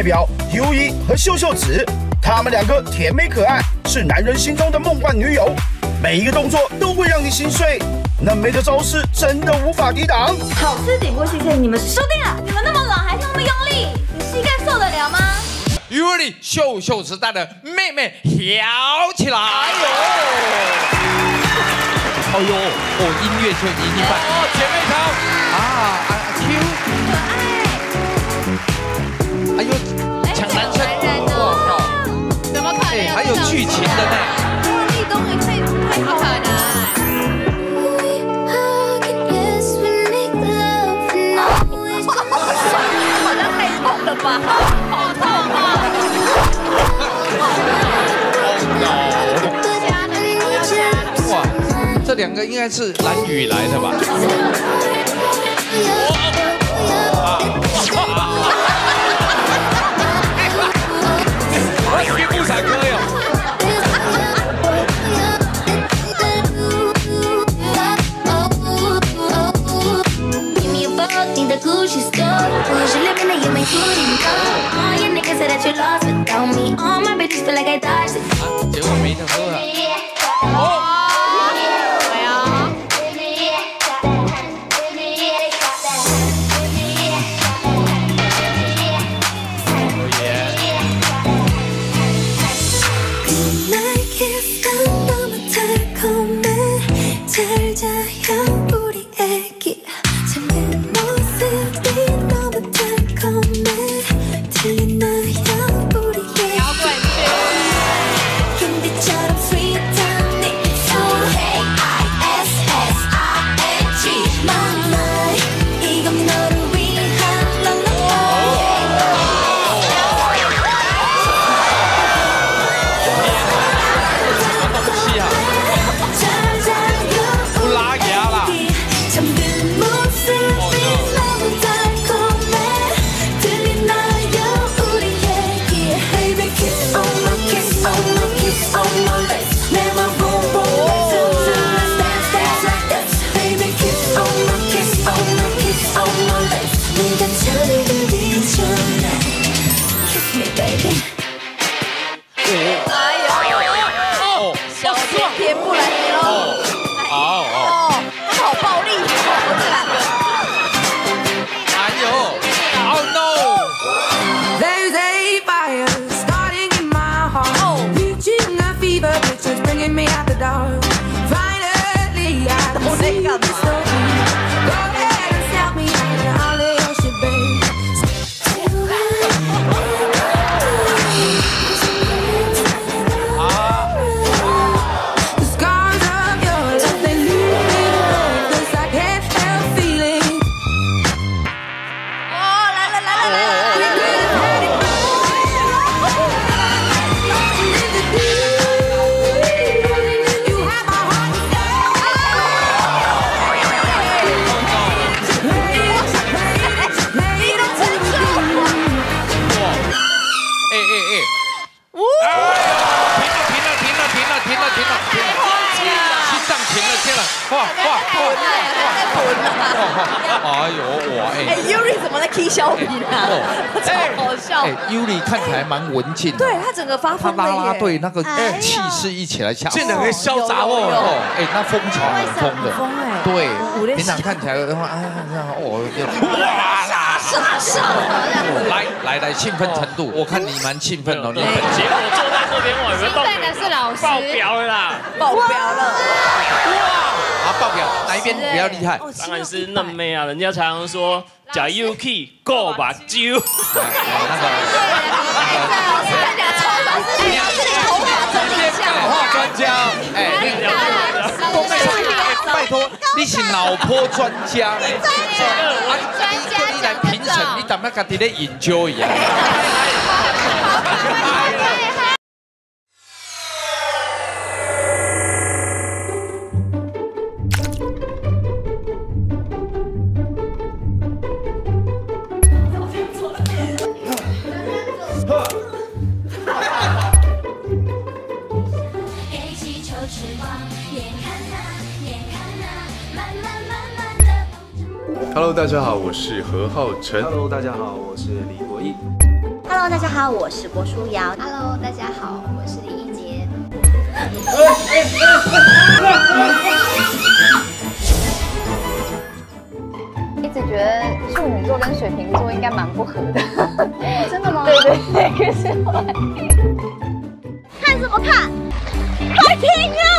代表 U1和秀秀子，她们两个甜美可爱，是男人心中的梦幻女友，每一个动作都会让你心碎，嫩妹的招式真的无法抵挡。 好吃点播系列，你们输定了！你们那么软，还是那么用力，你膝盖受得了吗 ？U1秀秀子带的妹妹摇起来！哎呦，音乐就一半。姐妹淘Q， 可爱。哎呦，抢男生！我靠， 怎么可能？ 还有剧情的呢。 立冬也太好看了。好像太痛了吧？好痛啊！ 哇，这两个应该是蓝雨来的吧？别不闪哥哟！ 你的故事 story， 故事里面的有没哭你够 ？All your niggas say that you lost without me， all my bitches feel like I died。 结果没得喝了。 Yuri 怎么在 K 小品啊？超好笑。 Yuri 看起来蛮文静的， 对他整个发疯他啦啦队那个气势一起来， 现在可以潇洒哦。 那风潮很疯的，对，平常看起来的话，来兴奋程度，我看你蛮兴奋哦，你。 结果坐在这边，我有没有动？ 兴奋的是老师， 爆表了啦！ 爆表了！ 哇！爆表哪一边比较厉害？ 当然是嫩妹啊！人家常常说假 UK 够把揪。 那个，老师看起来超老师，头发整理下， 讲话专家，拜托，你是脑波专家，你来评审，你怎么家己咧enjoy啊？ Hello， 大家好，我是何浩晨。 Hello， 大家好，我是李国毅。 Hello， Hello， 大家好，我是郭书瑶。 Hello， 大家好，我是李一洁。一直觉得处女座跟水瓶座应该蛮不合的。真的吗？对对对，可是后来看什么看？快停啊！